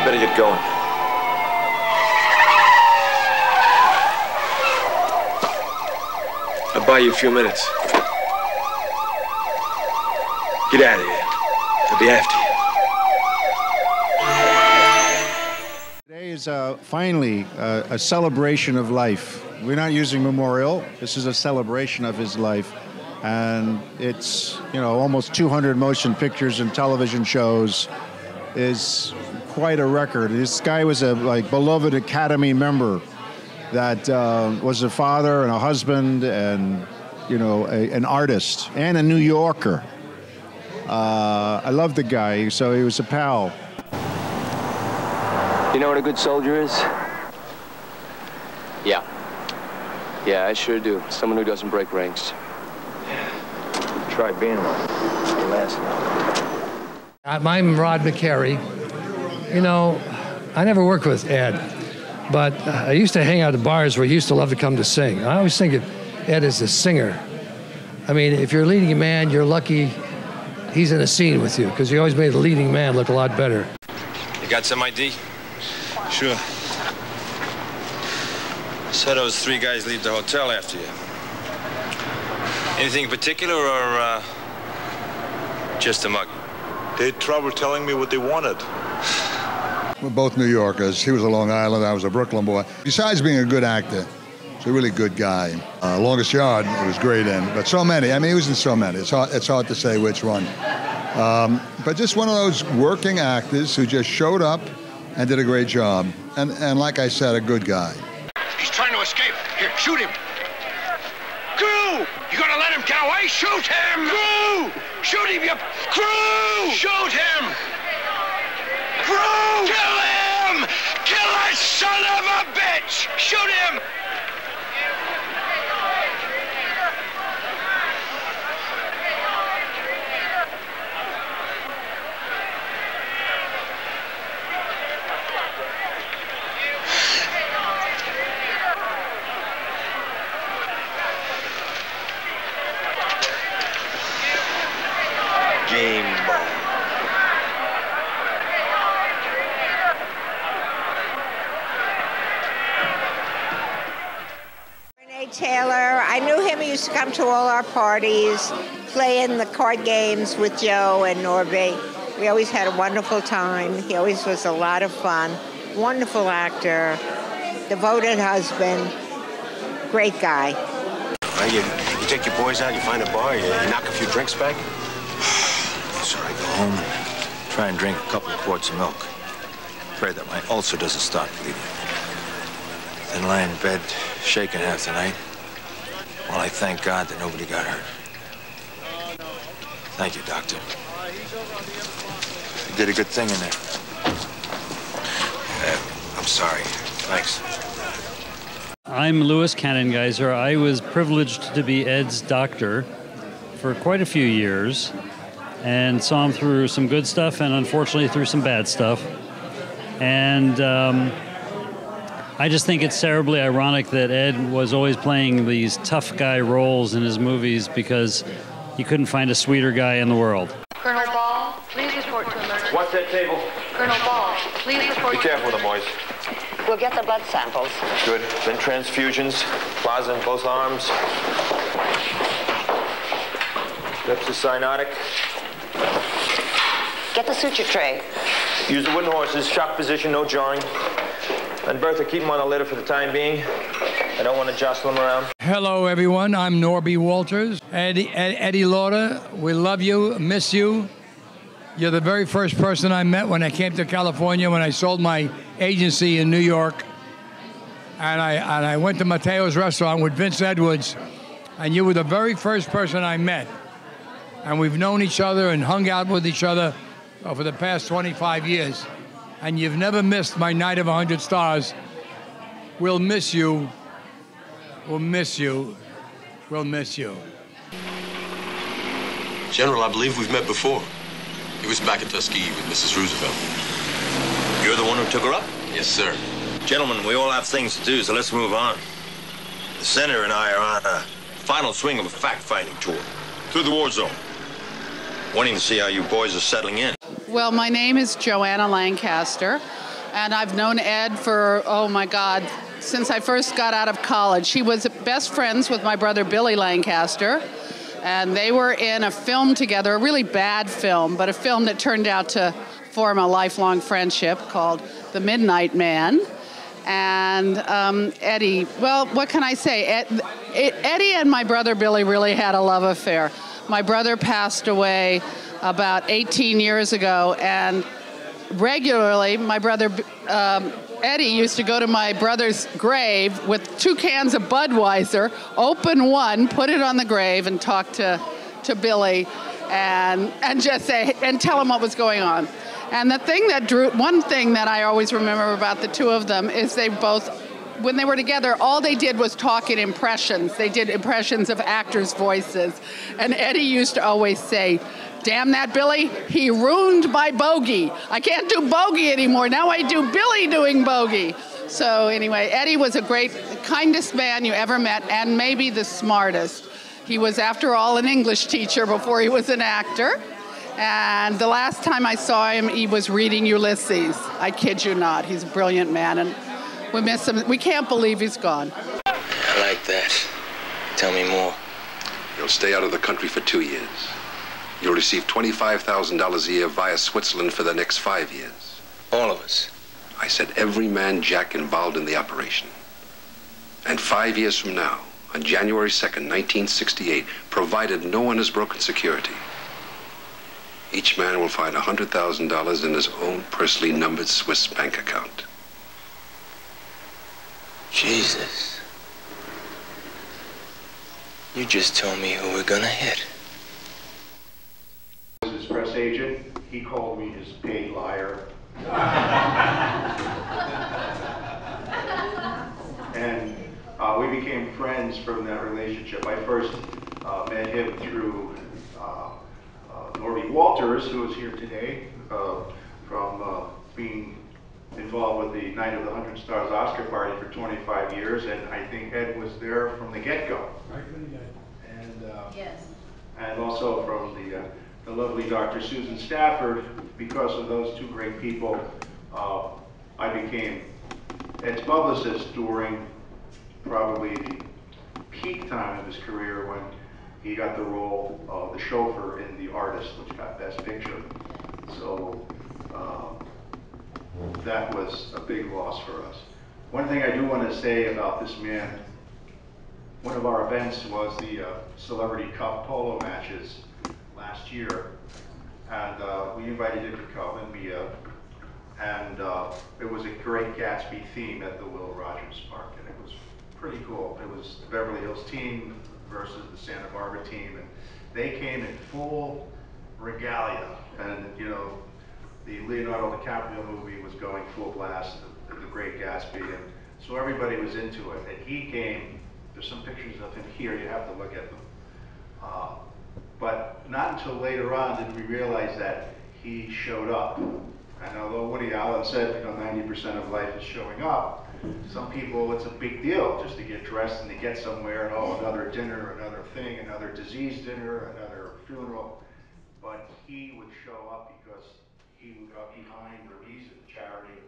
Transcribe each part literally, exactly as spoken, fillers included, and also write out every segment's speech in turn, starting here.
better get going. I'll buy you a few minutes. Get out of here. I'll be after you. Today is uh, finally uh, a celebration of life. We're not using memorial. This is a celebration of his life. And it's, you know, almost two hundred motion pictures and television shows is quite a record. This guy was a like beloved Academy member that uh, was a father and a husband and, you know, a, an artist and a New Yorker. Uh, I love the guy, so he was a pal. You know what a good soldier is? Yeah. Yeah, I sure do. Someone who doesn't break ranks. Try being one. Last night. I'm Rod McCary. You know, I never worked with Ed, but I used to hang out at bars where he used to love to come to sing. I always think of Ed as a singer. I mean, if you're leading a man, you're lucky he's in a scene with you, because he always made the leading man look a lot better. You got some I D? Sure. Saw those three guys leave the hotel after you. Anything in particular, or uh, just a mug? They had trouble telling me what they wanted. We're both New Yorkers. He was a Long Island, I was a Brooklyn boy. Besides being a good actor, he's a really good guy. Uh, Longest Yard, he was great in, but so many. I mean, he was in so many. It's hard, it's hard to say which one. Um, but just one of those working actors who just showed up and did a great job. And, and like I said, a good guy. He's trying to escape. Here, shoot him. Crew! You gonna let him get away? Shoot him! Crew! Shoot him, you... Crew! Shoot him! Crew! Kill him! Kill that son of a bitch! Shoot him! Taylor, I knew him. He used to come to all our parties, playing the card games with Joe and Norby. We always had a wonderful time. He always was a lot of fun. Wonderful actor, devoted husband, great guy. Well, you, you take your boys out, you find a bar, you, you knock a few drinks back. So I go home and try and drink a couple of quarts of milk. Pray that my ulcer doesn't start bleeding. Then lie in bed, shaking half the night. Well, I thank God that nobody got hurt. Thank you, Doctor. You did a good thing in there. Uh, I'm sorry. Thanks. I'm Louis Cannongeiser. I was privileged to be Ed's doctor for quite a few years and saw him through some good stuff and unfortunately through some bad stuff. And um, I just think it's terribly ironic that Ed was always playing these tough guy roles in his movies because he couldn't find a sweeter guy in the world. Colonel Ball, please report to emergency. What's that table? Colonel Ball, please report Be to... careful with them, boys. We'll get the blood samples. Good. Then transfusions, plaza in both arms. Drips of cyanotic. Get the suture tray. Use the wooden horses, shock position, no jarring. And Bertha, keep them on the litter for the time being. I don't want to jostle them around. Hello, everyone. I'm Norby Walters. Eddie, Ed, Eddie Lauter, we love you, miss you. You're the very first person I met when I came to California, when I sold my agency in New York. And I, and I went to Mateo's restaurant with Vince Edwards, and you were the very first person I met. And we've known each other and hung out with each other for the past twenty-five years. And you've never missed my Night of a Hundred Stars. We'll miss you. We'll miss you. We'll miss you. General, I believe we've met before. It was back at Tuskegee with Missus Roosevelt. You're the one who took her up? Yes, sir. Gentlemen, we all have things to do, so let's move on. The senator and I are on a final swing of a fact-finding tour through the war zone. Wanting to see how you boys are settling in. Well, my name is Joanna Lancaster. And I've known Ed for, oh my God, since I first got out of college. He was best friends with my brother Billy Lancaster. And they were in a film together, a really bad film, but a film that turned out to form a lifelong friendship called The Midnight Man. And um, Eddie, well, what can I say? Ed, it, Eddie and my brother Billy really had a love affair. My brother passed away about eighteen years ago, and regularly my brother um, Eddie used to go to my brother's grave with two cans of Budweiser, open one, put it on the grave, and talk to, to Billy and, and just say, and tell him what was going on. And the thing that drew, one thing that I always remember about the two of them is they both, when they were together, all they did was talk in impressions. They did impressions of actors' voices. And Eddie used to always say, damn that Billy, he ruined my bogey. I can't do bogey anymore. Now I do Billy doing bogey. So anyway, Eddie was a great, kindest man you ever met, and maybe the smartest. He was, after all, an English teacher before he was an actor. And the last time I saw him, he was reading Ulysses. I kid you not. He's a brilliant man, and we miss him. We can't believe he's gone. I like that. Tell me more. You'll stay out of the country for two years. You'll receive twenty-five thousand dollars a year via Switzerland for the next five years. All of us? I said every man Jack involved in the operation. And five years from now, on January second, nineteen sixty-eight, provided no one has broken security, each man will find one hundred thousand dollars in his own personally numbered Swiss bank account. Jesus. You just told me who we're gonna hit. His press agent, he called me his paid liar. And uh, we became friends from that relationship. I first uh, met him through uh, uh, Norby Walters, who is here today, uh, from uh, being involved with the Night of the Hundred Stars Oscar party for twenty-five years, and I think Ed was there from the get-go. Right from the get-go. And, uh, yes. and also from the, uh, the lovely Doctor Susan Stafford. Because of those two great people, uh, I became Ed's publicist during probably the peak time of his career, when he got the role of the chauffeur in The Artist, which got Best Picture. So uh, that was a big loss for us. One thing I do want to say about this man, one of our events was the uh, Celebrity Cup polo matches last year, and uh, we invited him to come, and we, uh, and uh, it was a Great Gatsby theme at the Will Rogers Park, and it was pretty cool. It was the Beverly Hills team versus the Santa Barbara team, and they came in full regalia, and you know, the Leonardo DiCaprio movie was going full blast, the, the Great Gatsby, and so everybody was into it, and he came. There's some pictures of him here, you have to look at them. Uh, but not until later on did we realize that he showed up. And although Woody Allen said, you know, ninety percent of life is showing up, some people, it's a big deal just to get dressed and to get somewhere, and oh, another dinner, another thing, another disease dinner, another funeral. But he would show up because he got behind the reason, charity.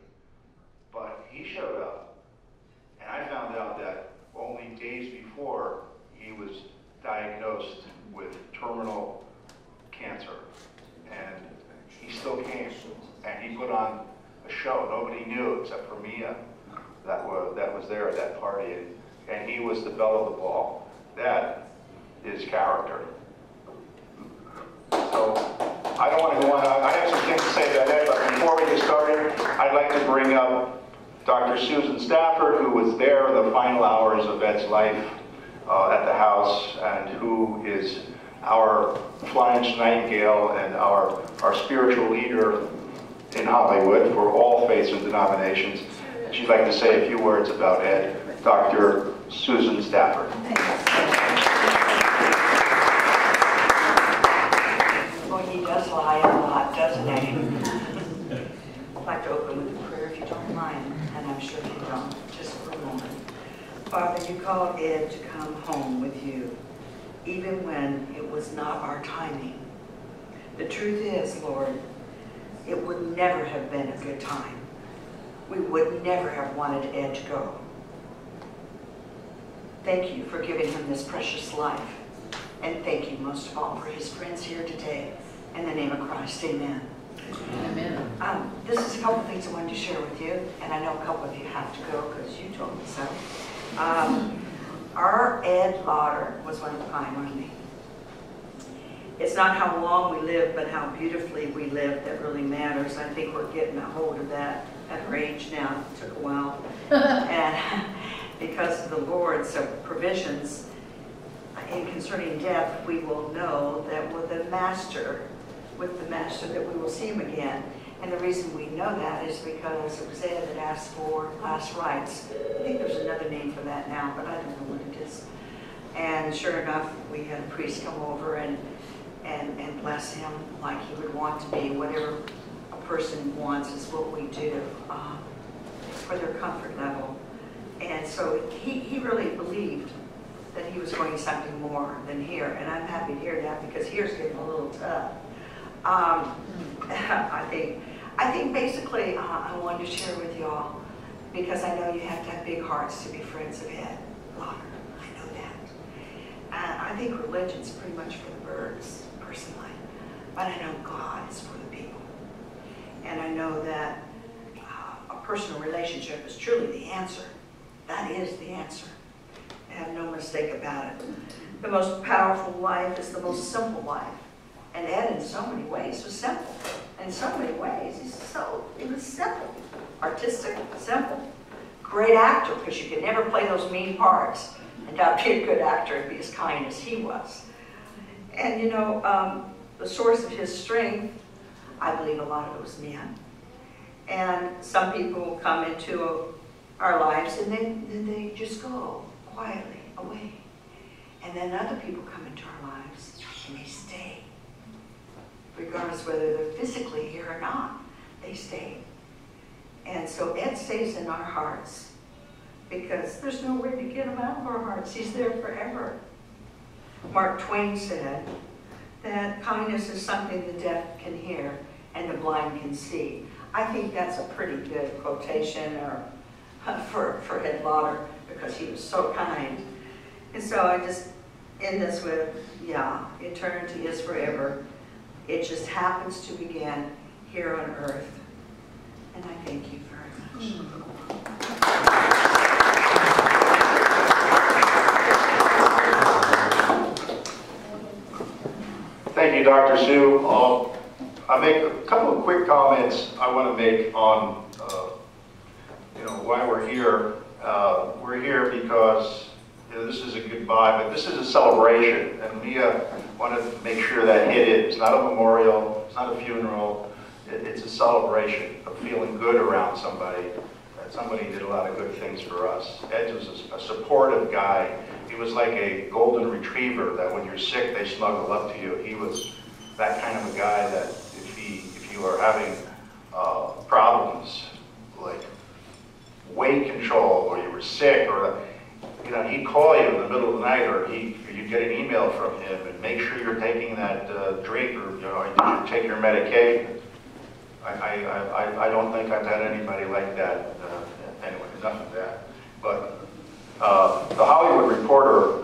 But he showed up. And I found out that only days before he was diagnosed with terminal cancer. And he still came, and he put on a show. Nobody knew except for Mia that was, that was there at that party, and, and he was the belle of the ball. That is character. So I don't want to go on. I have some things to say about that, but before we get started, I'd like to bring up Doctor Susan Stafford, who was there in the final hours of Ed's life uh, at the house, and who is our Florence Nightingale and our, our spiritual leader in Hollywood for all faiths and denominations. And she'd like to say a few words about Ed. Doctor Susan Stafford. Well, he does lie a lot, doesn't he? I'd like to open with a prayer, if you don't mind, and I'm sure you don't, just for a moment. Father, you called Ed to come home with you, even when it was not our timing. The truth is, Lord, it would never have been a good time. we would never have wanted Ed to go. Thank you for giving him this precious life. And thank you most of all for his friends here today. In the name of Christ, amen. Amen. Um, this is a couple of things I wanted to share with you, and I know a couple of you have to go because you told me so. Um, our Ed Lauter was one of a kind, wasn't he? It's not how long we live, but how beautifully we live that really matters. I think we're getting a hold of that at our age now. It took a while. And because of the Lord's provisions in concerning death, we will know that with the Master, with the Master, that we will see him again. And the reason we know that is because it was Ed that asked for last rites. I think there's another name for that now, but I don't know what it is. And sure enough, we had a priest come over and and, and bless him like he would want to be. Whatever a person wants is what we do uh, for their comfort level. And so he, he really believed that he was going something more than here. And I'm happy to hear that because here's getting a little tough. Um, I think I think basically uh, I wanted to share with y'all because I know you have to have big hearts to be friends of Ed Lauter. I know that. And I think religion's pretty much for the birds, personally. But I know God is for the people. And I know that uh, a personal relationship is truly the answer. That is the answer. I have no mistake about it. The most powerful life is the most simple life. And Ed, in so many ways, was simple. In so many ways, he's so, he was simple. Artistic, simple. Great actor, because you could never play those mean parts and not be a good actor and be as kind as he was. And you know, um, the source of his strength, I believe a lot of it was men. And some people come into our lives and then, then they just go quietly away. And then other people come into our lives and they stay. Regardless whether they're physically here or not, they stay. And so Ed stays in our hearts because there's nowhere to get him out of our hearts. He's there forever. Mark Twain said that kindness is something the deaf can hear and the blind can see. I think that's a pretty good quotation or, for, for Ed Lauter because he was so kind. And so I just end this with, yeah, eternity is forever. It just happens to begin here on earth. And I thank you very much. Thank you, Doctor Sue. Um, I make a couple of quick comments I want to make on, uh, you know, why we're here. Uh, we're here because you know, this is a goodbye, but this is a celebration, and Mia wanted to make sure that hit it. It's not a memorial, it's not a funeral, it, it's a celebration of feeling good around somebody. That somebody did a lot of good things for us. Ed was a, a supportive guy. He was like a golden retriever that when you're sick, they snuggle up to you. He was that kind of a guy that if he, if you are having uh, problems like weight control, or you were sick, or you know, he'd call you in the middle of the night, or he, or you'd get an email from him, and make sure you're taking that uh, drink, or you know, you should take your medication. I, I, I, I don't think I've had anybody like that. Uh, anyway, enough of that. But uh, the Hollywood Reporter,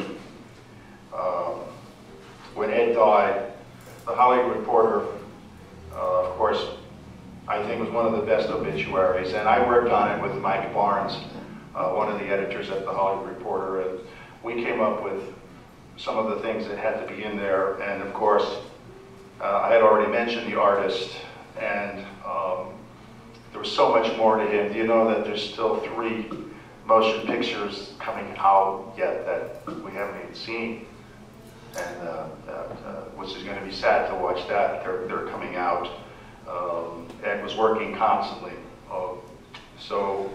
uh, when Ed died, the Hollywood Reporter, uh, of course, I think was one of the best obituaries, and I worked on it with Mike Barnes, uh, one of the editors at the Hollywood Reporter, and we came up with some of the things that had to be in there, and of course, uh, I had already mentioned the artist, and um, there was so much more to him. Do you know that there's still three motion pictures coming out yet that we haven't even seen? And uh, that, uh, which is going to be sad to watch that. They're, they're coming out. Um, Ed was working constantly. Uh, so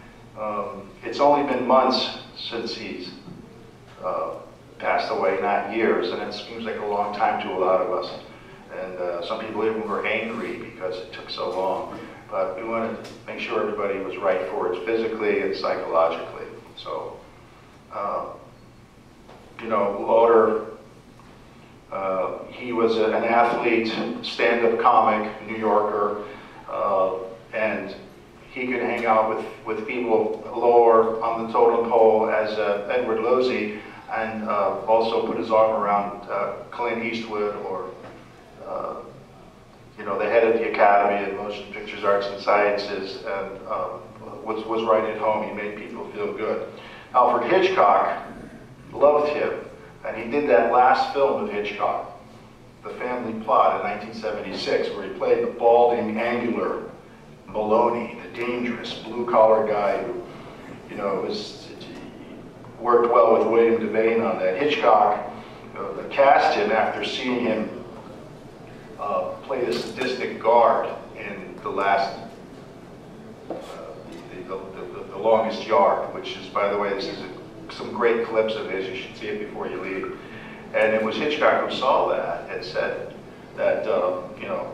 um, it's only been months since he's uh, passed away, not years, and it seems like a long time to a lot of us. And uh, some people even were angry because it took so long. But we wanted to make sure everybody was right for it physically and psychologically. So, uh, you know, Lauter, uh, he was a, an athlete, stand-up comic, New Yorker, uh, and he could hang out with, with people lower on the totem pole as uh, Edward Losey, and uh, also put his arm around uh, Clint Eastwood, or uh, you know, the head of the Academy of Motion Pictures Arts and Sciences, and uh, was, was right at home. He made people feel good. Alfred Hitchcock loved him, and he did that last film of Hitchcock, The Family Plot, in nineteen seventy-six, where he played the balding, angular Maloney, the dangerous blue-collar guy who, you know, was worked well with William Devane on that. Hitchcock uh, cast him after seeing him uh, play the sadistic guard in the last, uh, the, the, the, the Longest Yard, which is, by the way, this is a, some great clips of his. You should see it before you leave. And it was Hitchcock who saw that and said that, uh, you know,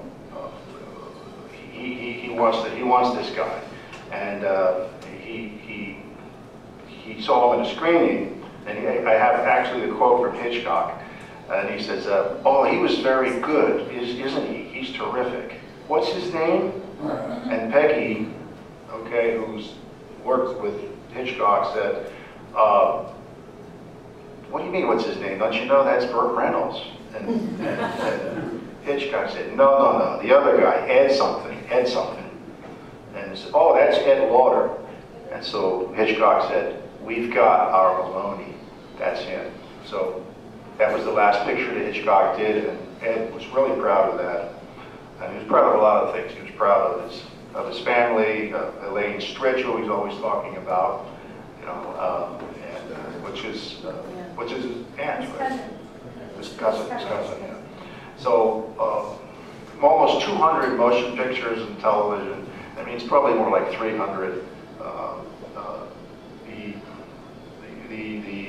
He, he, he wants the, he wants this guy, and uh, he, he he saw him in a screening, and he, I have actually the quote from Hitchcock, and he says, uh, "Oh, he was very good, is, isn't he? He's terrific. What's his name?" And Peggy, okay, who's worked with Hitchcock, said, uh, "What do you mean? What's his name? Don't you know that's Burt Reynolds?" And, and, and Hitchcock said, "No, no, no, the other guy, Ed something, Ed something." And he said, "Oh, that's Ed Lauter." And so Hitchcock said, "We've got our Maloney, that's him." So that was the last picture that Hitchcock did, and Ed was really proud of that. And he was proud of a lot of things. He was proud of his, of his family, uh, Elaine Stritch, who he's always talking about, you know, um, and, uh, which is, uh, which is his aunt, right? His cousin, his cousin, yeah. So, uh, almost two hundred motion pictures and television. I mean, it's probably more like three hundred. Uh, uh, the, the, the,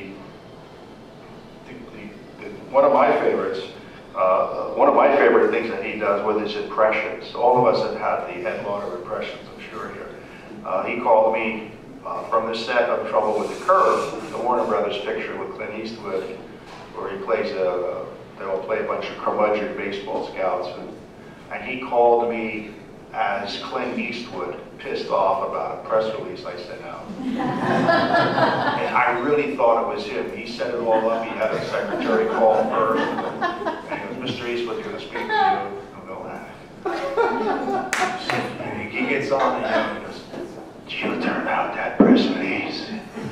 the, the, the, one of my favorites, uh, one of my favorite things that he does with his impressions. All of us have had the Ed Lauter impressions, I'm sure, here. Uh, he called me uh, from the set of Trouble with the Curve, the Warner Brothers picture with Clint Eastwood, where he plays a, they all play a bunch of curmudgeon baseball scouts, and, and he called me as Clint Eastwood, pissed off about a press release I sent out. And I really thought it was him. He set it all up. He had a secretary call first, and he goes, "Mister Eastwood's going to speak to you." I'll go, ah. And he gets on, and he goes, "Did you turn out that press release?"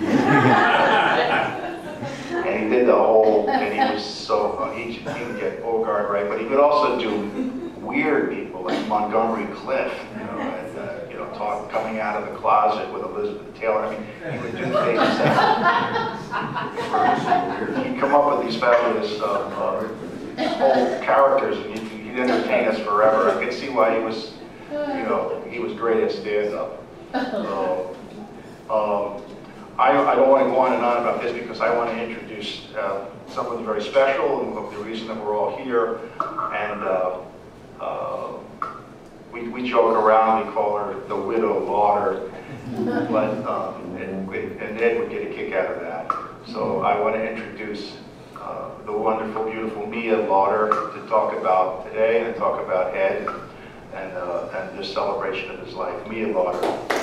And he did the whole, and he was so, uh, he, he could get Bogart right, but he could also do weird people like Montgomery Clift, you know, and, uh, you know, talk, coming out of the closet with Elizabeth Taylor. I mean, he would do things that he'd come up with these fabulous uh, uh, whole characters, and he'd, he'd entertain us forever. I could see why he was, you know, he was great at stand-up. So, um, I, I don't want to go on and on about this because I want to introduce uh, someone very special, and the reason that we're all here. And uh, uh, we, we joke around, we call her the widow Lauter, but um, and, and Ed would get a kick out of that. So I want to introduce uh, the wonderful, beautiful Mia Lauter to talk about today, and to talk about Ed and, uh, and this celebration of his life. Mia Lauter.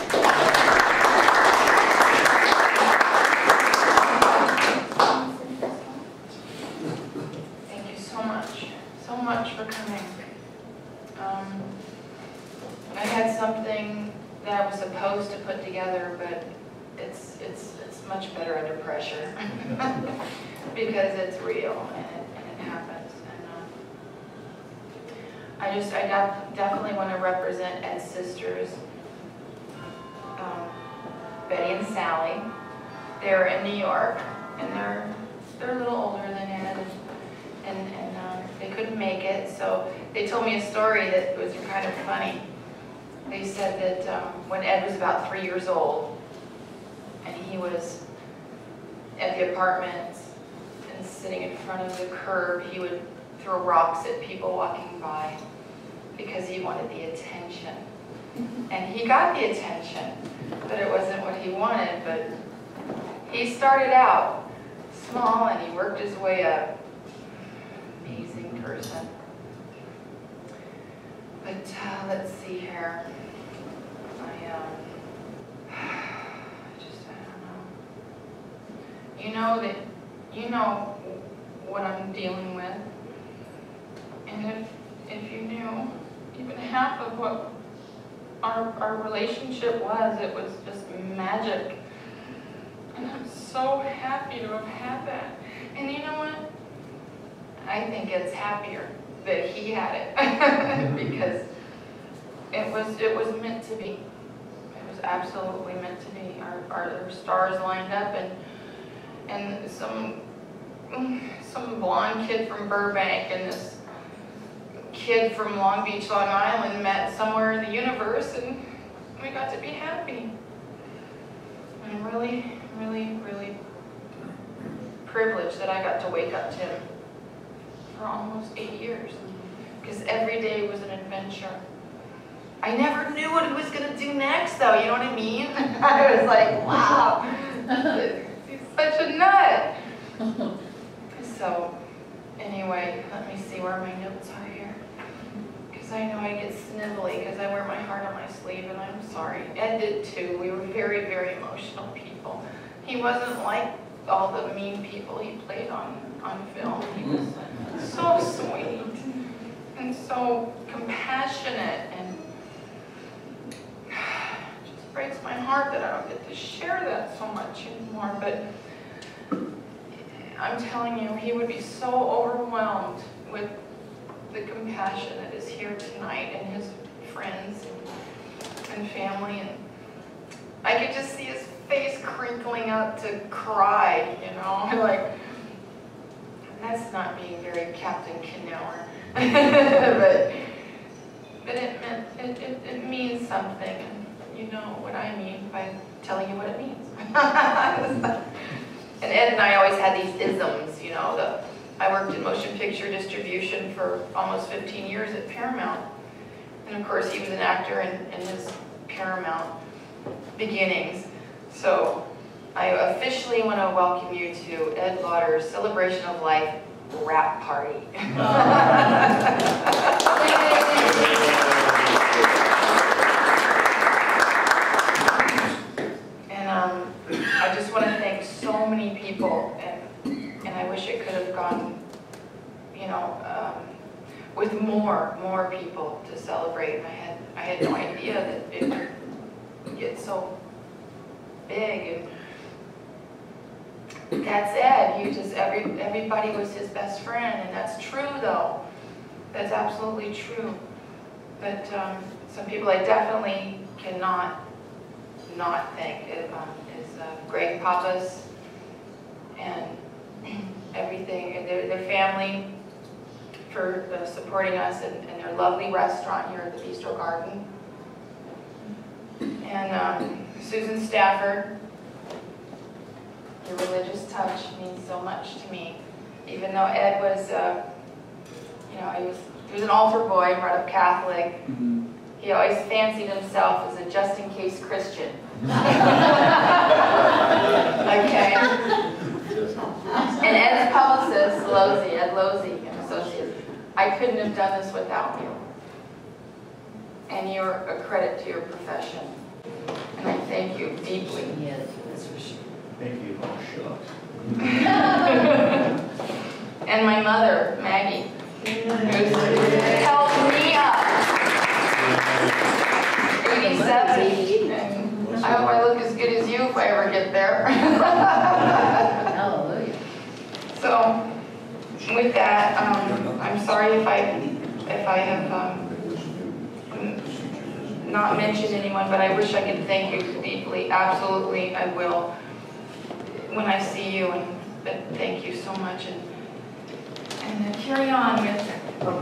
Much for coming. Um, I had something that I was supposed to put together, but it's it's it's much better under pressure because it's real and it, and it happens. And uh, I just I def definitely want to represent Ed's sisters, um, Betty and Sally. They're in New York, and they're they're a little older than Ed. And, and uh, they couldn't make it, so they told me a story that was kind of funny. They said that um, when Ed was about three years old, and he was at the apartment and sitting in front of the curb, he would throw rocks at people walking by because he wanted the attention. And he got the attention, but it wasn't what he wanted. But he started out small, and he worked his way up. Amazing person. But uh, let's see here. I, um, you know that, you know what I'm dealing with. And if, if you knew even half of what our, our relationship was, it was just magic. And I'm so happy to have had that. And you know what? I think it's happier that he had it because it was it was meant to be. It was absolutely meant to be. Our, our, our stars lined up, and and some some blonde kid from Burbank and this kid from Long Beach, Long Island met somewhere in the universe, and we got to be happy. I'm really, really, really privileged that I got to wake up to him for almost eight years, because every day was an adventure. I never knew what he was going to do next, though, you know what I mean? I was like, wow, he's such a nut. So, anyway, let me see where my notes are here, because I know I get snivelly because I wear my heart on my sleeve, and I'm sorry. Ed did too. We were very, very emotional people. He wasn't like all the mean people he played on, on film. He was so sweet and so compassionate, and it just breaks my heart that I don't get to share that so much anymore. But I'm telling you, he would be so overwhelmed with the compassion that is here tonight, and his friends and, and family, and I could just see his face crinkling up to cry, you know, like, that's not being very Captain Canower, but, but it, meant, it, it, it means something, and you know what I mean by telling you what it means. And Ed and I always had these isms, you know, the, I worked in motion picture distribution for almost fifteen years at Paramount, and of course he was an actor in, in his Paramount beginnings. So I officially want to welcome you to Ed Lauter's Celebration of Life Wrap Party. And um, I just want to thank so many people, and, and I wish it could have gone, you know, um, with more, more people to celebrate. I had, I had no idea that it would get so big, and that's Ed. You just every everybody was his best friend, and that's true though. That's absolutely true. But um, some people I definitely cannot not thank it, um, is uh, Greg Pappas and everything, and their, their family for uh, supporting us, and, and their lovely restaurant here at the Bistro Garden. And um, Susan Stafford, your religious touch means so much to me. Even though Ed was, uh, you know, he was, he was an altar boy, brought up Catholic. Mm-hmm. He always fancied himself as a just-in-case Christian. Okay. And Ed's publicist, Losey, Ed Losey and Associates, I couldn't have done this without you. And you're a credit to your profession. And I thank you deeply. Yes, that's for sure. Thank you. Oh, shucks. And my mother, Maggie, who's helped me up. eighty-seven. And I hope I look as good as you if I ever get there. Hallelujah. So, with that, um, I'm sorry if I if I have um, not mentioned anyone, but I wish I could thank you deeply. Absolutely, I will when I see you. And but thank you so much, and and uh, carry on with. Oh.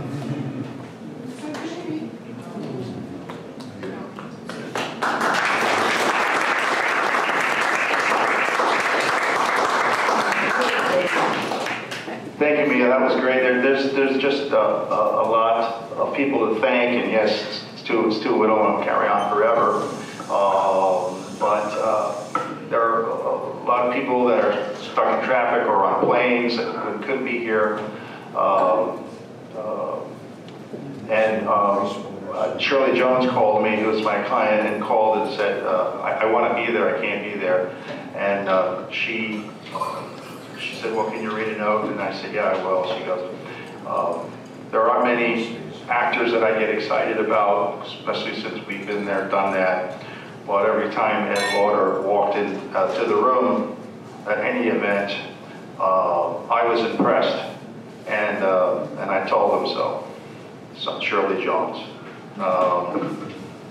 Thank you, Mia. That was great. There, there's there's just a, a, a lot of people to thank, and yes, Stu, Stu, we don't want to carry on forever. Um, but uh, there are a lot of people that are stuck in traffic or on planes that could be here. Um, uh, and um, uh, Shirley Jones called me, who was my client, and called and said, uh, I, I want to be there, I can't be there. And uh, she, she said, well, can you read a note? And I said, yeah, I will. She goes, um, there are many actors that I get excited about, especially since we've been there, done that. But every time Ed Lauter walked in uh, to the room at any event, uh, I was impressed, and uh, and I told him so. So Shirley Jones. Um,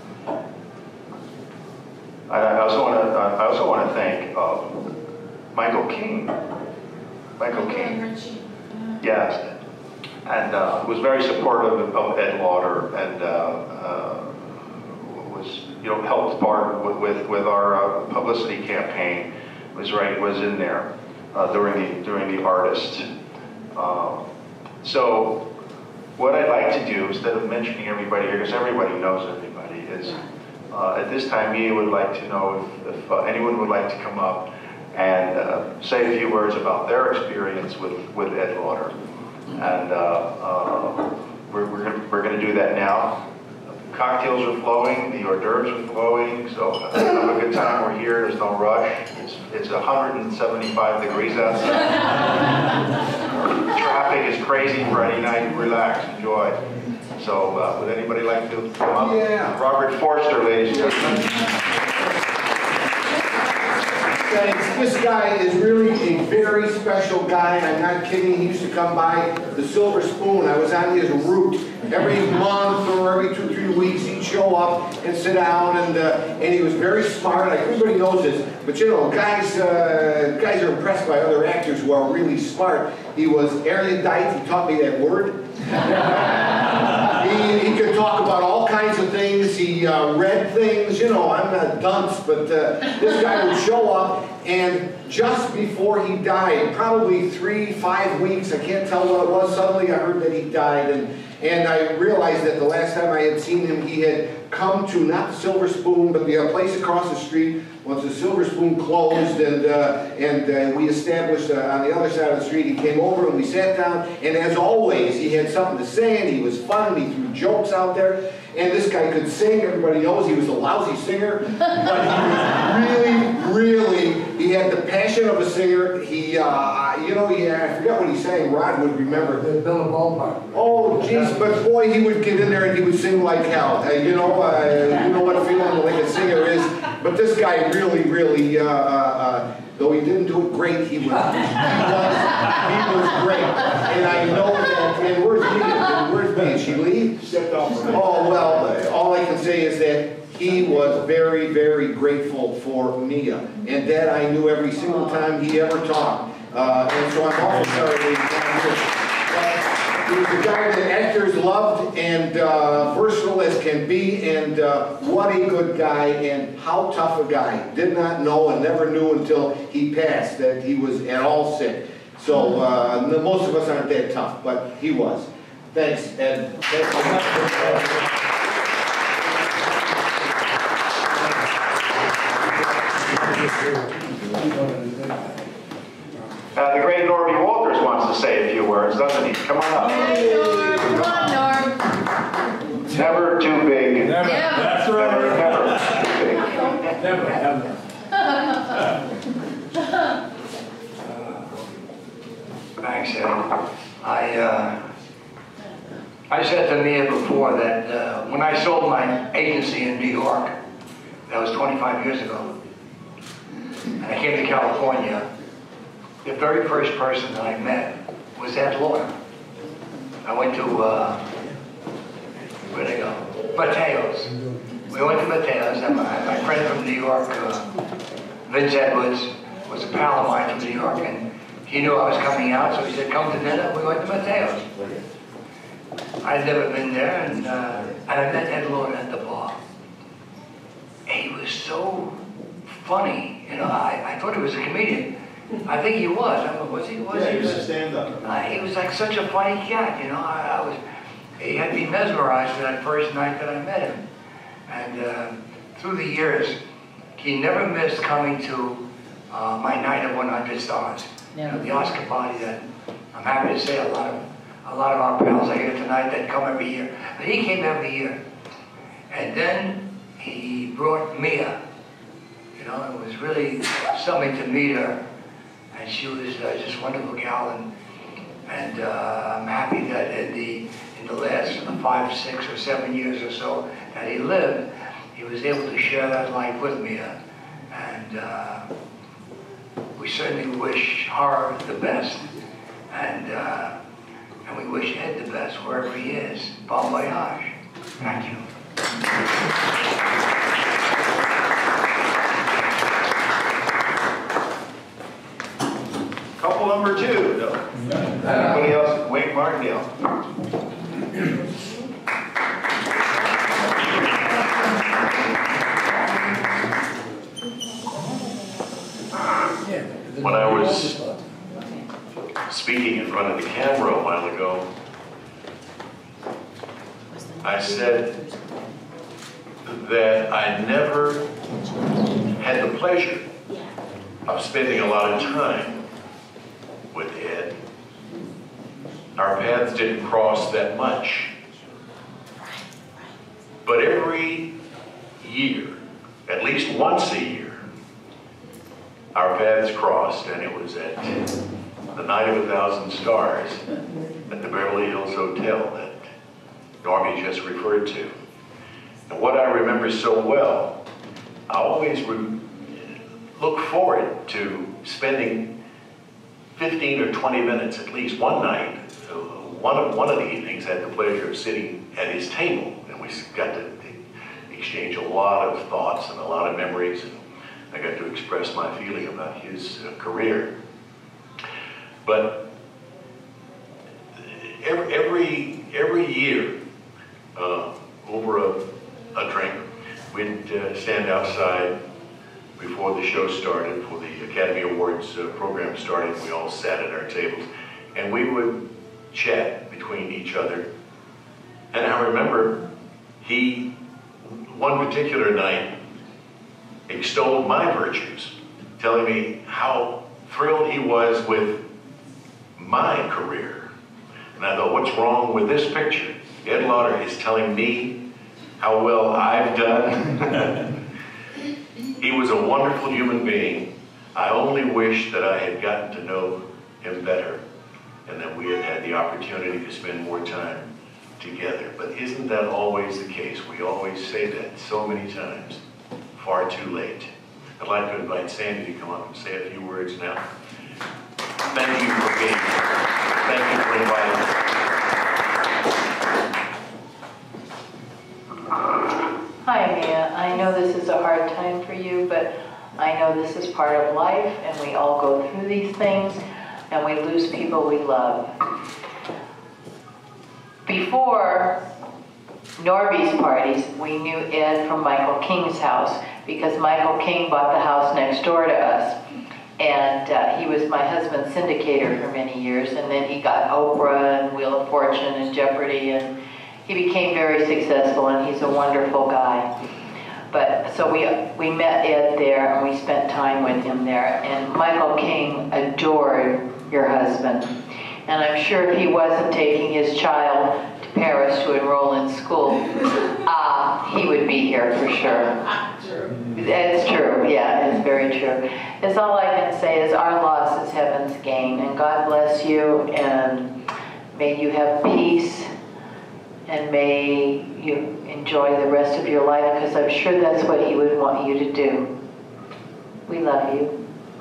I, I also want to I also want to thank uh, Michael King. Michael King. Yes, and uh, was very supportive of Ed Lauter, and uh, uh, was you know helped part with with, with our uh, publicity campaign. Was right was in there uh, during the during the artist. Um, so what I'd like to do, instead of mentioning everybody here, because everybody knows everybody, is uh, at this time Mia would like to know if, if uh, anyone would like to come up and uh, say a few words about their experience with with Ed Lauter, and uh, uh, we're we're gonna, we're going to do that now. Cocktails are flowing, the hors d'oeuvres are flowing, so have a good time. We're here, there's no rush. It's, it's one hundred seventy-five degrees outside. Traffic is crazy Friday night, relax, enjoy. So uh, would anybody like to come up? Yeah. Robert Forster, ladies and gentlemen. Thanks. This guy is really a very special guy. I'm not kidding. He used to come by the Silver Spoon. I was on his route every month or every two, three weeks. He'd show up and sit down, and uh, and he was very smart. Like, everybody knows this, but you know, guys, uh, guys are impressed by other actors who are really smart. He was erudite. He taught me that word. he, he could talk about all kinds of things. He uh, read things. You know, I'm not a dunce, but uh, this guy would show up, and just before he died, probably three, five weeks, I can't tell what it was, suddenly I heard that he died, and, and I realized that the last time I had seen him, he had come to, not the Silver Spoon, but the uh, place across the street. Once the Silver Spoon closed, and uh, and uh, we established uh, on the other side of the street, he came over and we sat down, and as always, he had something to say, and he was fun, he threw jokes out there, and this guy could sing. Everybody knows he was a lousy singer, but he was really, really, he had the passion of a singer. He, uh, you know, he, I forgot what he sang. Rod would remember. The Bill of Ballpark. Oh, jeez, but boy, he would get in there and he would sing like hell. Uh, you know, uh, you know what feeling like a singer is. But this guy really, really, uh, uh, though he didn't do it great, he was, he was, he was great. And I know that, and where's Mia? Where's Mia? Did she leave? Stepped off. Oh, well, all I can say is that he was very, very grateful for Mia. And that I knew every single time he ever talked. Uh, and so I'm awful sorry that he's not here. He was a guy that actors loved, and uh, versatile as can be, and uh, what a good guy, and how tough a guy. Did not know and never knew until he passed that he was at all sick. So uh, most of us aren't that tough, but he was. Thanks, Ed. Thanks so much. Uh, the great Norby Walters wants to say a few words, doesn't he? Come on up. Hey, Norm. Come on, Norm. Never too big. Never. That's right. Never too big. Never, ever. Thanks, Ed. I, uh, I said to Mia before that uh, when I sold my agency in New York, that was twenty-five years ago, and I came to California, the very first person that I met was Ed Lauter. I went to, uh, where'd I go? Mateo's. We went to Mateo's, and my, my friend from New York, uh, Vince Edwards, was a pal of mine from New York, and he knew I was coming out, so he said, come to dinner. We went to Mateo's. I'd never been there, and, uh, and I met Ed Lauter at the bar. He was so funny, you know, I, I thought he was a comedian. I think he was. I mean, was he? Was yeah, he? he was a stand-up. Uh, he was like such a funny cat, you know. I, I was, he had me mesmerized that first night that I met him. And uh, through the years, he never missed coming to uh, my night of one hundred stars. Yeah. You know, the Oscar party that I'm happy to say a lot of a lot of our pals are here tonight that come every year. But he came every year. And then he brought Mia. You know, it was really something to meet her. And she was uh, just a wonderful gal. And, and uh, I'm happy that in the, in the last five, six, or seven years or so that he lived, he was able to share that life with Mia. And uh, we certainly wish her the best. And, uh, and we wish Ed the best wherever he is. Bon voyage. Thank you. Couple number two, though. Anybody else? Wade Martindale. When I was speaking in front of the camera a while ago, I said that I never had the pleasure of spending a lot of time with Ed. Our paths didn't cross that much. But every year, at least once a year, our paths crossed, and it was at the Night of a Thousand Stars at the Beverly Hills Hotel that Normie just referred to. And what I remember so well, I always re look forward to spending fifteen or twenty minutes at least one night. Uh, one, of, one of the evenings I had the pleasure of sitting at his table, and we got to exchange a lot of thoughts and a lot of memories, and I got to express my feeling about his uh, career. But every, every, every year, uh, over a, a drink, we'd uh, stand outside before the show started, before the Academy Awards uh, program started. We all sat at our tables, and we would chat between each other. And I remember he, one particular night, extolled my virtues, telling me how thrilled he was with my career. And I thought, what's wrong with this picture? Ed Lauter is telling me how well I've done. He was a wonderful human being. I only wish that I had gotten to know him better and that we had had the opportunity to spend more time together. But isn't that always the case? We always say that so many times. Far too late. I'd like to invite Sandy to come up and say a few words now. Thank you for being here. Thank you for inviting me. Hi, Mia. I know this is a hard time for you, but I know this is part of life, and we all go through these things, and we lose people we love. Before Norby's parties, we knew Ed from Michael King's house, because Michael King bought the house next door to us. And uh, he was my husband's syndicator for many years, and then he got Oprah and Wheel of Fortune and Jeopardy, and he became very successful, and he's a wonderful guy. But so we we met Ed there, and we spent time with him there, and Michael King adored your husband. And I'm sure if he wasn't taking his child to Paris to enroll in school, uh, he would be here for sure. It's true, yeah, it's very true. It's all I can say is our loss is heaven's gain, and God bless you, and may you have peace, and may you enjoy the rest of your life, because I'm sure that's what he would want you to do. We love you.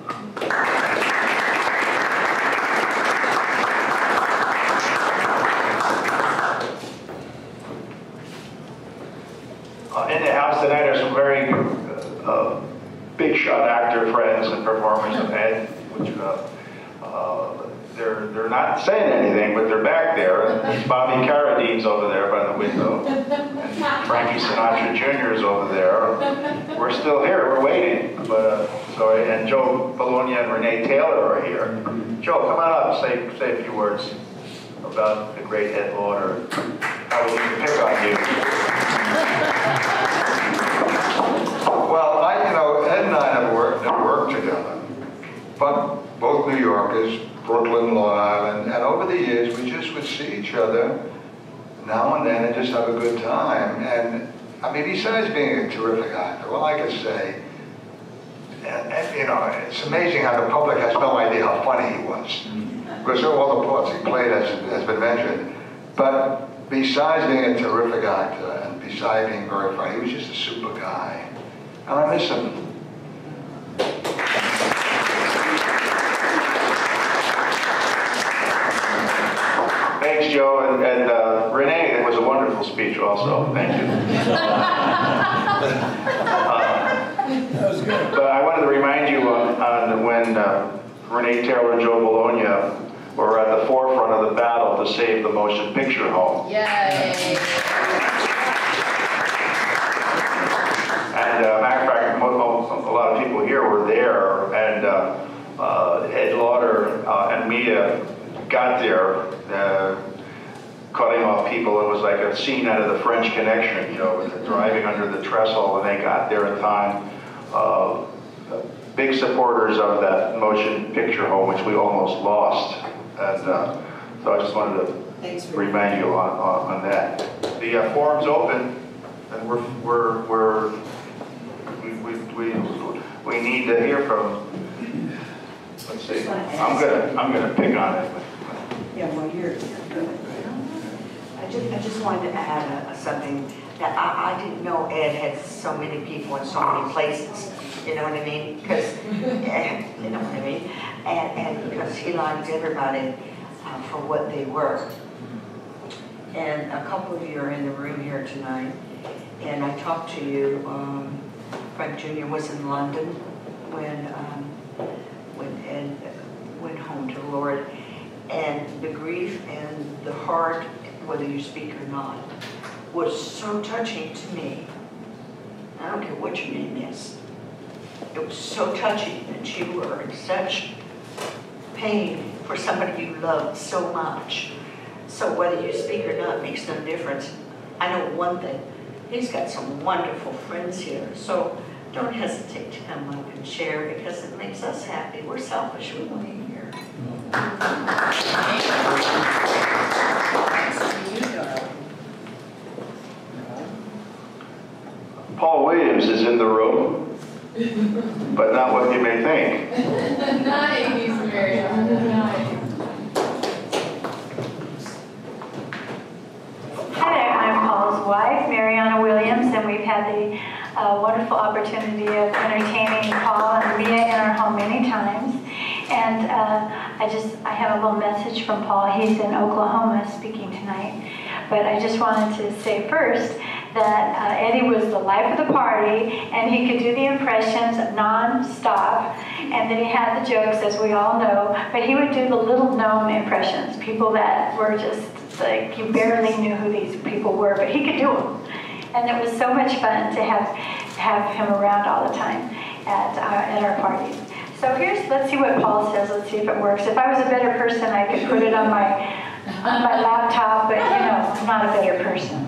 Uh, in the house tonight are some very uh, big shot actor friends and performers of Ed, which uh, uh, they're they're not saying anything, but they're back there. And Bobby Carradine's over there by the window, and Frankie Sinatra Junior is over there. We're still here. We're waiting. But uh, so and Joe Bologna and Renee Taylor are here. Joe, come on up. Say say a few words about the great Ed Lauter. How we need to pick on you. Well, I, you know, Ed and I have worked, have worked together, but both New Yorkers, Brooklyn, Long Island, and over the years we just would see each other now and then and just have a good time. And I mean, besides being a terrific actor, well, I could say, and, and, you know, it's amazing how the public has no idea how funny he was. Because all the parts he played has, has been mentioned. But besides being a terrific actor, and besides being very funny, he was just a super guy. And I miss him. Thanks, Joe, and, and uh, Renee, that was a wonderful speech also. Thank you. uh, That was good. But I wanted to remind you on, on when uh, Renee Taylor and Joe Bologna were at the forefront of the battle to save the motion picture home. Yay! And uh, matter of fact, a lot of people here were there, and uh, uh, Ed Lauter uh, and Mia got there, uh, cutting off people. It was like a scene out of the French Connection, you know, with driving under the trestle, and they got there in time. Uh, big supporters of that motion picture home, which we almost lost. And uh, so I just wanted to remind you on, on, on that. The uh, forum's open, and we're, we're, we're we, we, we, we need to hear from, let's see, I'm gonna, I'm gonna pick on it. Yeah, well, you're, you're good. I just, I just wanted to add uh, something that I, I didn't know Ed had so many people in so many places. You know what I mean? Because, you know what I mean? And, and because he liked everybody uh, for what they were. And a couple of you are in the room here tonight. And I talked to you, um, Frank Junior was in London when, um, when Ed went home to the Lord. And the grief and the heart, whether you speak or not, was so touching to me. I don't care what your name is. It was so touching that you were in such pain for somebody you loved so much. So whether you speak or not makes no difference. I know one thing, he's got some wonderful friends here. So don't hesitate to come up and share because it makes us happy. We're selfish, we want to be here. Paul Williams is in the room. But not what you may think. Nice, Mariana. Nice. Hi there, I'm Paul's wife, Mariana Williams, and we've had the uh, wonderful opportunity of entertaining Paul and Mia in our home many times. And uh, I just, I have a little message from Paul. He's in Oklahoma speaking tonight. But I just wanted to say first that uh, Eddie was the life of the party, and he could do the impressions non-stop, and then he had the jokes, as we all know, but he would do the little gnome impressions, people that were just like, you barely knew who these people were, but he could do them. And it was so much fun to have, have him around all the time at, uh, at our parties. So here's, let's see what Paul says, let's see if it works. If I was a better person, I could put it on my, on my laptop, but you know, I'm not a better person.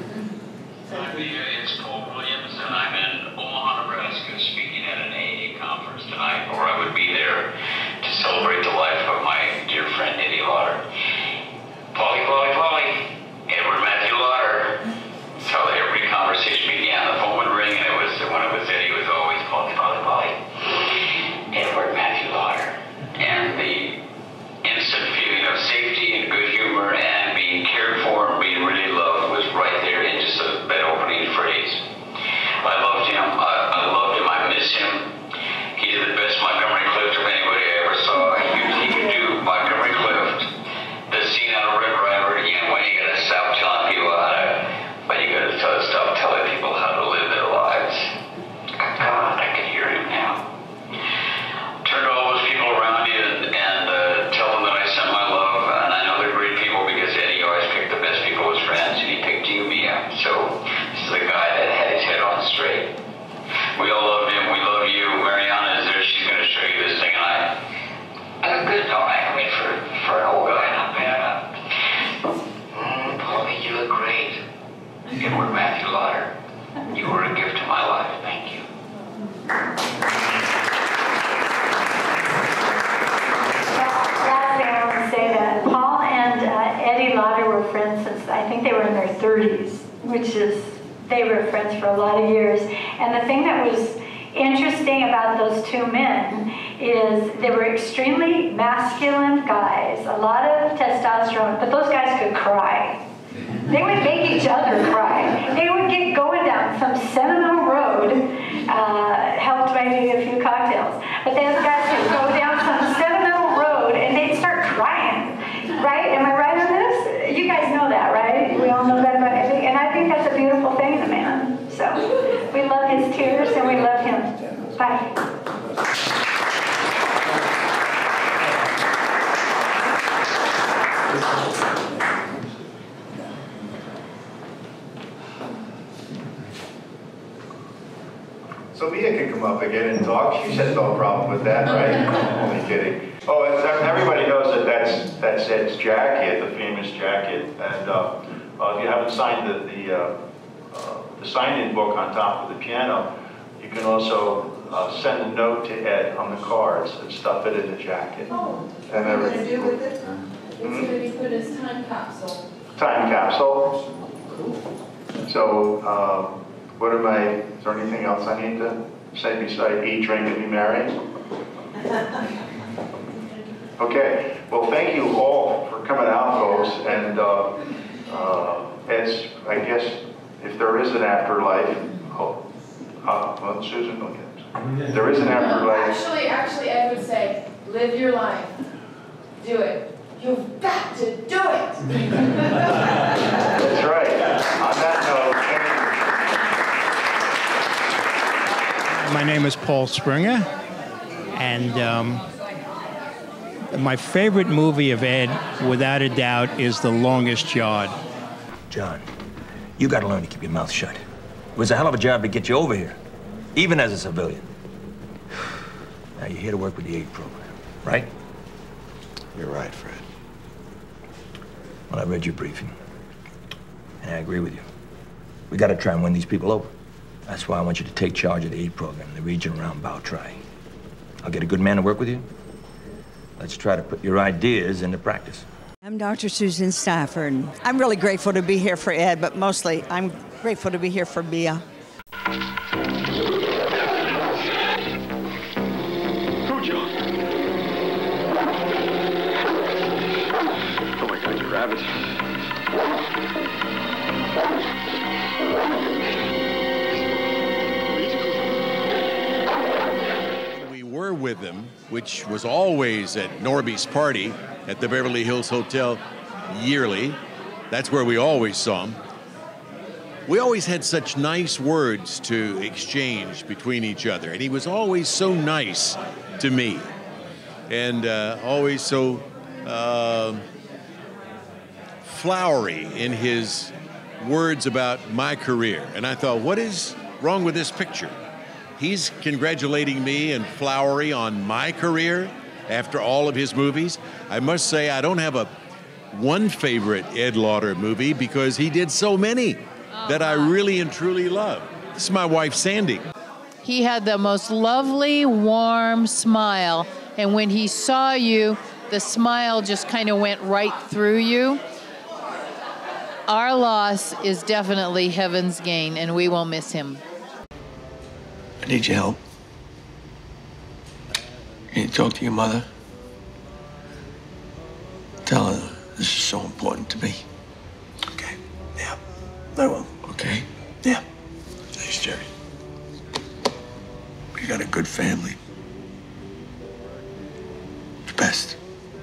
Hi, Mia. It's Paul Williams, and I'm in Omaha, Nebraska, speaking at an A A conference tonight, or I would be there to celebrate the life of my dear friend Eddie Lauter. Polly, Polly, Polly, Edward Matthew Lauter. So every conversation began, the phone would ring, and it was when it was Eddie, it was always Polly, Polly, Polly. Edward Matthew Lauter. And the instant feeling of safety and good humor and being cared for and being really loved was right there in just a, that opening phrase. I loved him. I, I loved him. I miss him. He did the best Montgomery Clift of anybody I ever saw. He could, he could do Montgomery Clift. The scene on a Red Rider, you know, when you gotta stop telling people how to, when you gotta stop telling people how to live their lives. God, I can hear him now. Turn to all those people around you and, and uh, tell them that I sent my love, and I know they're great people because Eddie always picked the best people as friends, and he picked you, Mia. So this is a guy that had his head on straight. We all love him. We love you. Mariana is there. She's going to show you this thing, and I, I look good, don't I? I mean, for, for an old guy, not bad. Mm, Paulie, you look great. Edward Matthew Lauter, you were a gift to my life. Thank you. Say that Paul and uh, Eddie Lauter were friends since I think they were in their thirties, which is they were friends for a lot of years. And the thing that was interesting about those two men is they were extremely masculine guys, a lot of testosterone, but those guys could cry. They would make each other cry. They would get going down some sentimental road, uh, helped by maybe a few cocktails, but those guys could go down some sentimental road and they'd start crying, right? Am I right on this? You guys know that, right? We all know that about everything, and I think that's a beautiful thing in a man. So we love his tears and we love him. Bye. So Mia can come up again and talk. She said no problem with that, right? I'm only kidding. Oh, and everybody knows that that's that's Ed's jacket, the famous jacket. And uh, uh, if you haven't signed the the, uh, uh, the sign-in book on top of the piano, you can also uh, send a note to Ed on the cards and stuff it in the jacket. Oh, and what are you everything. going to do with it? It's going to be put as time capsule. Time capsule. So. Um, What am I, is there anything else I need to say beside eat, drink, and be merry? Okay, well, thank you all for coming out, folks. And uh, uh, Ed's, I guess, if there is an afterlife, oh, uh, well, Susan, look at it. There is an afterlife. Actually, actually, Ed would say, live your life. Do it. You've got to do it. That's right. On that note, my name is Paul Springer, and um, my favorite movie of Ed, without a doubt, is The Longest Yard. John, you got to learn to keep your mouth shut. It was a hell of a job to get you over here, even as a civilian. Now you're here to work with the aid program, right? You're right, Fred. Well, I read your briefing, and I agree with you. We got to try and win these people over. That's why I want you to take charge of the aid program in the region around Bautry. I'll get a good man to work with you. Let's try to put your ideas into practice. I'm Doctor Susan Stafford. I'm really grateful to be here for Ed, but mostly I'm grateful to be here for Bia. Oh my God, you rabbit. Were with him, which was always at Norby's party at the Beverly Hills Hotel yearly. That's where we always saw him. We always had such nice words to exchange between each other, and he was always so nice to me, and uh, always so uh, flowery in his words about my career. And I thought, what is wrong with this picture? He's congratulating me and flowery on my career after all of his movies. I must say, I don't have a one favorite Ed Lauter movie because he did so many that I really and truly love. This is my wife, Sandy. He had the most lovely, warm smile. And when he saw you, the smile just kind of went right through you. Our loss is definitely heaven's gain, and we will miss him. I need your help. Can you talk to your mother? Tell her this is so important to me. Okay. Yeah. I will. Okay. Yeah. Thanks, Jerry. We got a good family. The best.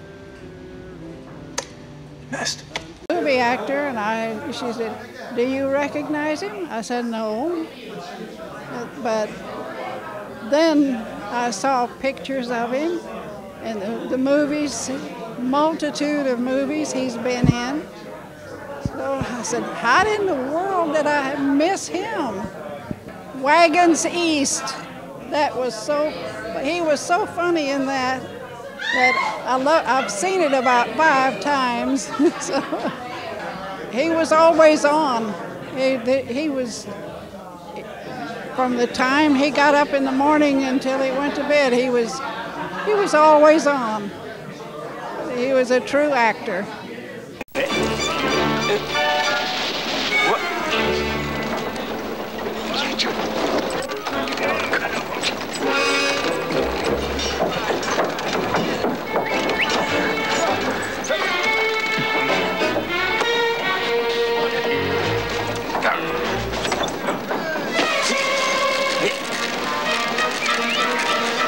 The best. Movie actor, and I, she said, do you recognize him? I said, no. But then I saw pictures of him and the, the movies, multitude of movies he's been in. So I said, how in the world did I miss him? Wagons East. That was so, he was so funny in that, that I love, I've seen it about five times. So he was always on. He, he was, from the time he got up in the morning until he went to bed, he was, he was always on. He was a true actor.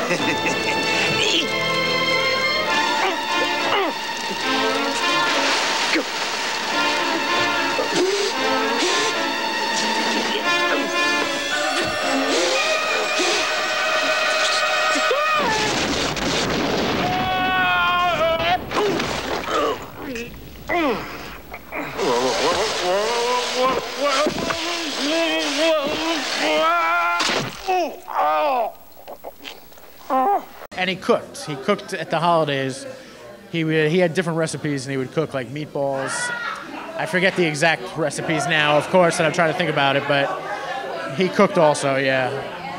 And he cooked. He cooked at the holidays. He would, he had different recipes, and he would cook like meatballs. I forget the exact recipes now, of course, and I'm trying to think about it, but he cooked also, yeah.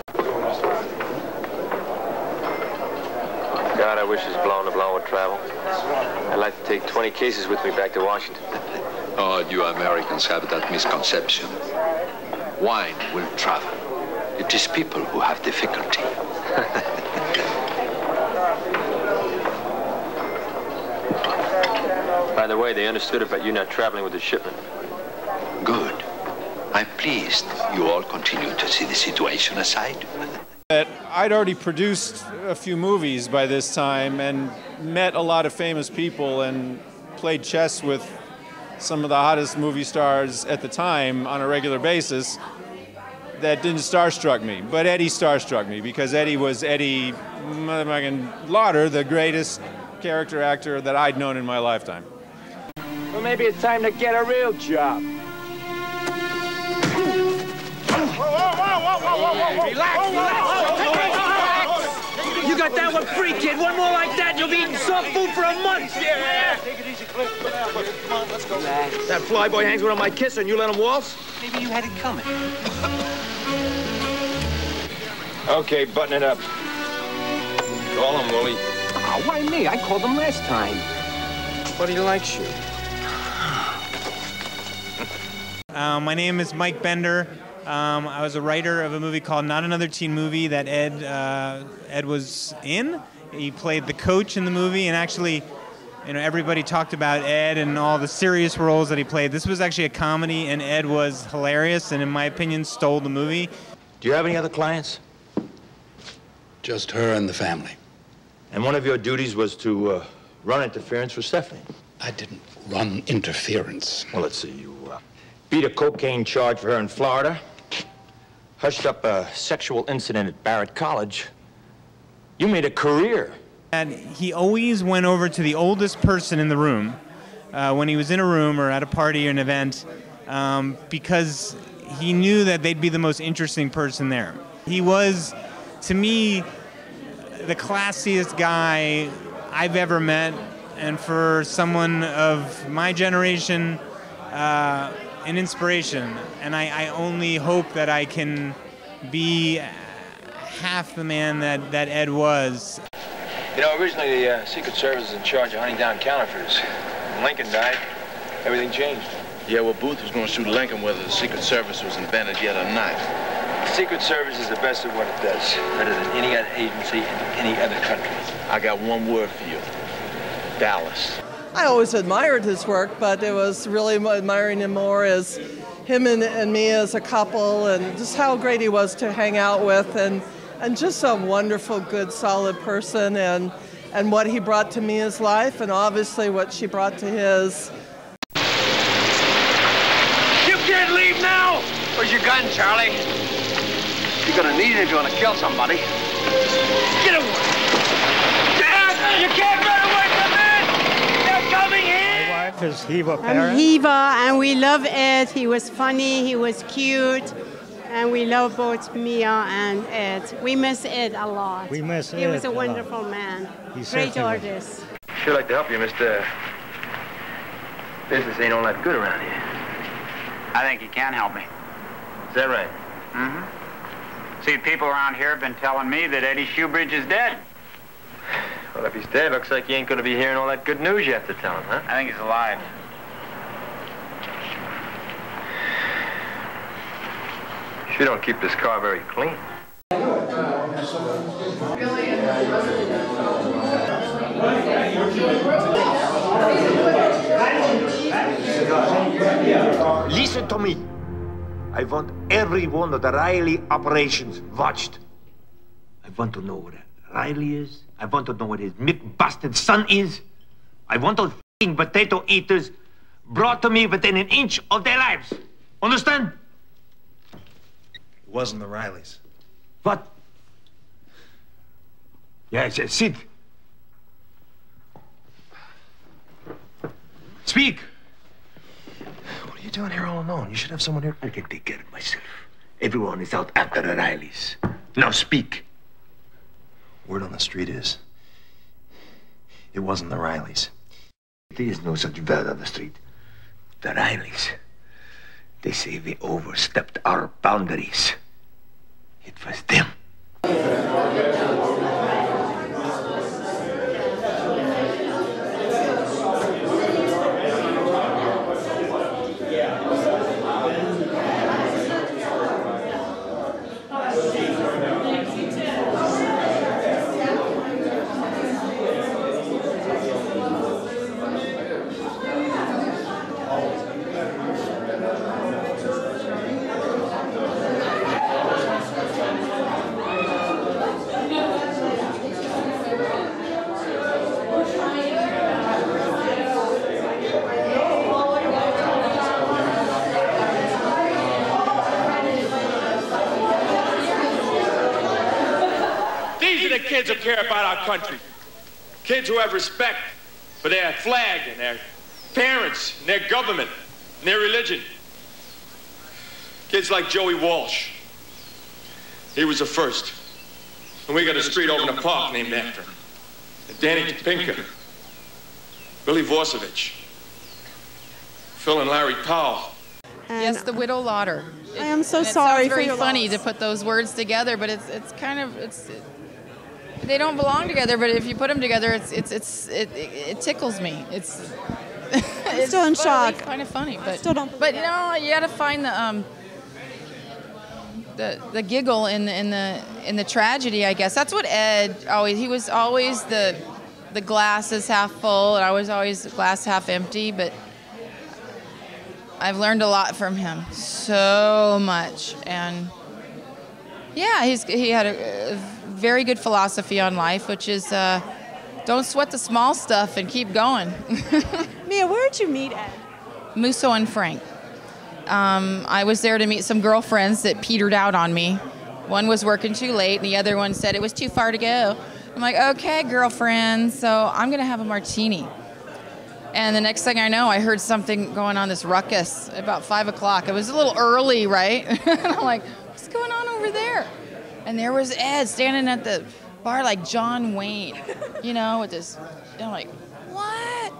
God, I wish this blown to blown would travel. I'd like to take twenty cases with me back to Washington. Oh, you Americans have that misconception. Wine will travel. It is people who have difficulty. By the way, they understood about you not traveling with the shipment. Good. I'm pleased you all continue to see the situation aside. I'd already produced a few movies by this time and met a lot of famous people and played chess with some of the hottest movie stars at the time on a regular basis. That didn't starstruck me, but Eddie starstruck me because Eddie was Eddie motherfucking Lauter, the greatest character actor that I'd known in my lifetime. Well, maybe it's time to get a real job. Relax, relax. You got that one free, kid. One more like that, you'll be eating soft food for a month. Yeah. Take it easy, Cliff. Come on, let's go. Relax. That flyboy hangs with on my kiss, and you let him waltz? Maybe you had it coming. Okay, button it up. Call him, Willie. Oh, why me? I called him last time. But he likes you. Uh, my name is Mike Bender. Um, I was a writer of a movie called Not Another Teen Movie that Ed uh, Ed was in. He played the coach in the movie, and actually, you know, everybody talked about Ed and all the serious roles that he played. This was actually a comedy, and Ed was hilarious, and in my opinion, stole the movie. Do you have any other clients? Just her and the family. And one of your duties was to uh, run interference for Stephanie. I didn't run interference. Well, let's see. You uh, beat a cocaine charge for her in Florida, hushed up a sexual incident at Barrett College. You made a career. And he always went over to the oldest person in the room uh, when he was in a room or at a party or an event um, because he knew that they'd be the most interesting person there. He was, to me, the classiest guy I've ever met, and for someone of my generation, uh, an inspiration. And I, I only hope that I can be half the man that, that Ed was. You know, originally the uh, Secret Service was in charge of hunting down counterfeiters. When Lincoln died, everything changed. Yeah, well, Booth was going to shoot Lincoln whether the Secret Service was invented yet or not. The Secret Service is the best at what it does, better than any other agency in any other country. I got one word for you. Dallas. I always admired his work, but it was really admiring him more as him and, and me as a couple, and just how great he was to hang out with, and and just a wonderful, good, solid person, and and what he brought to Mia's life, and obviously what she brought to his. You can't leave now! Where's your gun, Charlie? You're gonna need it if you want to kill somebody. Get away! Dad, you can't run away from men! They're coming here! My wife is Hiva I'm Perez. Hiva, and we love Ed. He was funny, he was cute, and we love both Mia and Ed. We miss Ed a lot. We miss He Ed was a a lot. wonderful man. He Great certainly was. artist. Sure like to help you, Mister Business ain't all that good around here. I think you can help me. Is that right? Mm-hmm. See, people around here have been telling me that Eddie Shoebridge is dead. Well, if he's dead, looks like you ain't gonna be hearing all that good news you have to tell him, huh? I think he's alive. Sure don't keep this car very clean. Listen to me. I want every one of the Riley operations watched. I want to know where Riley is. I want to know what his Mick-busted son is. I want those f***ing potato eaters brought to me within an inch of their lives. Understand? It wasn't the Rileys. What? Yeah, it's, it's Sid. Speak. What are you doing here all alone? You should have someone here. I can take care of myself. Everyone is out after the Rileys. Now speak. Word on the street is, it wasn't the Rileys. There is no such word on the street. The Rileys. They say we overstepped our boundaries. It was them. Kids who care about our country. Kids who have respect for their flag and their parents and their government and their religion. Kids like Joey Walsh. He was the first. And we got a street over in the park named after him. And Danny Topinka. Billy Vorsovich. Phil and Larry Powell. Yes, the widow Lauter. I am so and it sorry sounds for very your funny loss. to put those words together, but it's it's kind of it's it, they don't belong together. But if you put them together, it's it's it's it, it, it tickles me. It's it's still in shock. Kind of funny, but still don't but you know you got to find the um the the giggle in the in the in the tragedy. I guess that's what Ed always. He was always the the glass is half full, and I was always glass half empty, but. I've learned a lot from him, so much, and yeah, he's he had a, a very good philosophy on life, which is uh, don't sweat the small stuff and keep going. Mia, where did you meet Ed? Musso and Frank. Um, I was there to meet some girlfriends that petered out on me. One was working too late, and the other one said it was too far to go. I'm like, okay, girlfriend, so I'm gonna have a martini. And the next thing I know, I heard something going on, this ruckus, about five o'clock. It was a little early, right? And I'm like, what's going on over there? And there was Ed standing at the bar like John Wayne, you know, with this, and I'm like, what?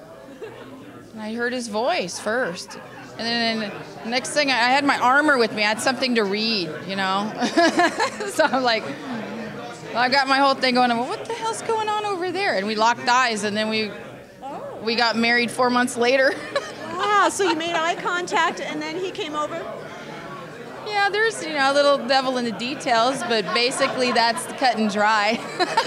And I heard his voice first. And then the next thing, I had my armor with me. I had something to read, you know? So I'm like, I got my whole thing going, well, what the hell's going on over there? And we locked eyes, and then we... We got married four months later. Wow, so you made eye contact and then he came over? Yeah, there's, you know, a little devil in the details, but basically that's cut and dry.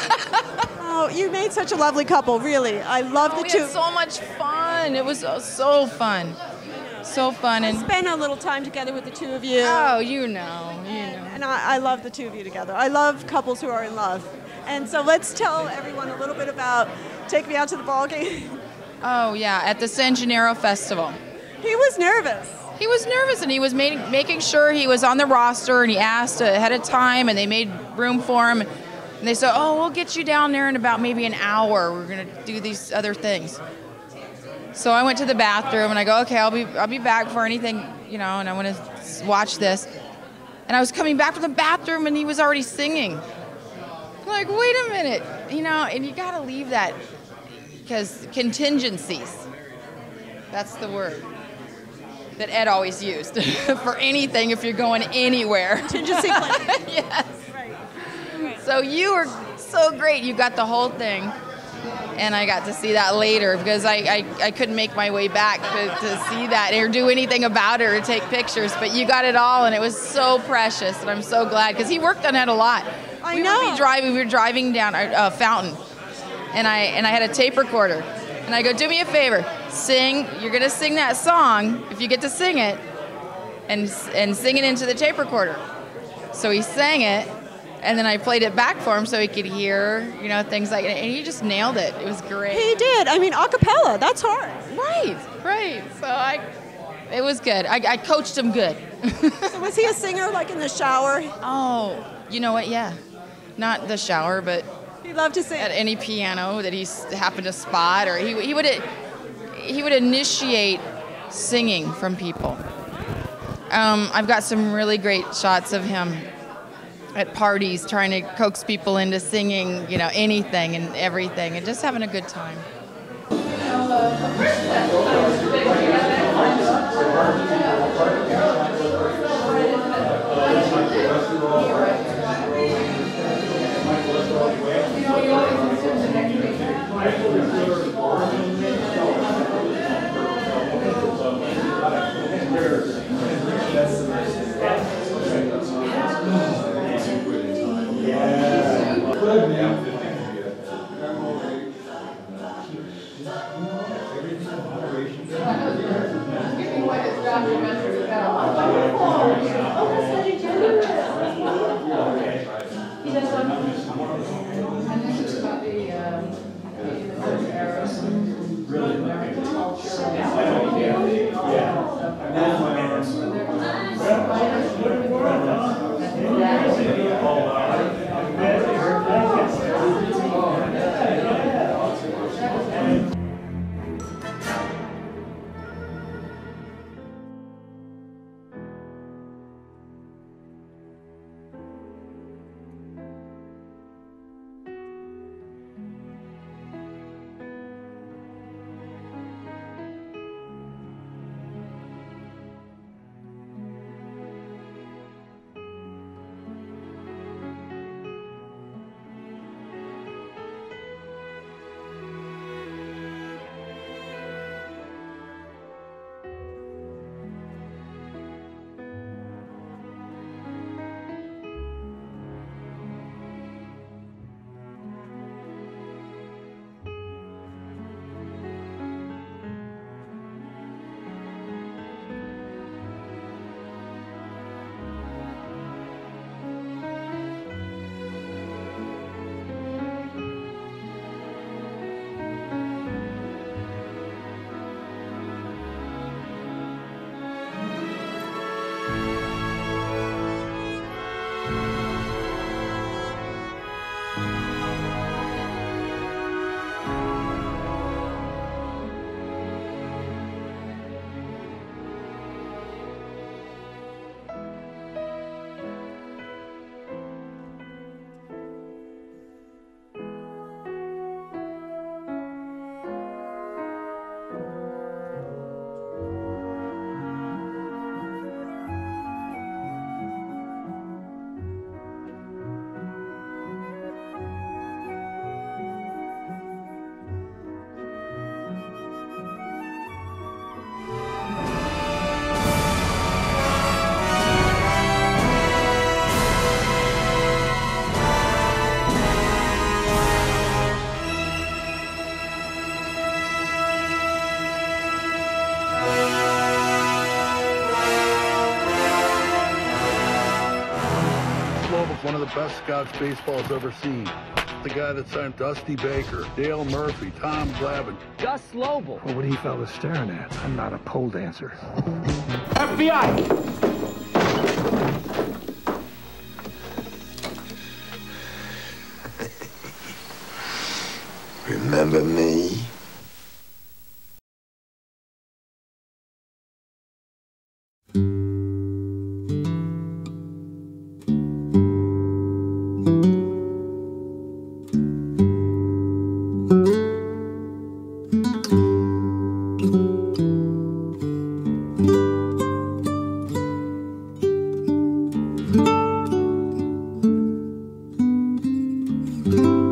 Oh, you made such a lovely couple, really. I love oh, the we two. Had so much fun. It was so, so fun. So fun. And spend a little time together with the two of you. Oh, you know, you and, know. And I, I love the two of you together. I love couples who are in love. And so let's tell everyone a little bit about Take Me Out to the Ball Game. Oh, yeah, at the San Gennaro Festival. He was nervous. He was nervous, and he was made, making sure he was on the roster, and he asked ahead of time, and they made room for him. And they said, oh, we'll get you down there in about maybe an hour. We're going to do these other things. So I went to the bathroom, and I go, okay, I'll be I'll be back for anything, you know, and I want to watch this. And I was coming back from the bathroom, and he was already singing. I'm like, wait a minute, you know, and you got to leave that. Because contingencies, that's the word that Ed always used for anything if you're going anywhere. Contingency plan. Yes. Right. Right. So you were so great. You got the whole thing. And I got to see that later because I, I, I couldn't make my way back to, to see that or do anything about it or take pictures. But you got it all, and it was so precious. And I'm so glad because he worked on it a lot. I we know. Would be driving, we were driving down a uh, fountain. And I and I had a tape recorder, and I go, do me a favor, sing. You're gonna sing that song if you get to sing it, and and sing it into the tape recorder. So he sang it, And then I played it back for him so he could hear, you know, things like, and he just nailed it. It was great. He did. I mean, a cappella, that's hard. Right, right. So I, it was good. I, I coached him good. So was he a singer, like in the shower? Oh, you know what? Yeah. Not the shower, but he loved to sing at any piano that he happened to spot, or he he would he would initiate singing from people. Um, I've got some really great shots of him at parties trying to coax people into singing, you know, anything and everything, and just having a good time. One of the best scouts baseball's ever seen. The guy that signed Dusty Baker, Dale Murphy, Tom Glavine. Gus Lobel. Well, what he fellas staring at? I'm not a pole dancer. F B I! Remember me? Thank you.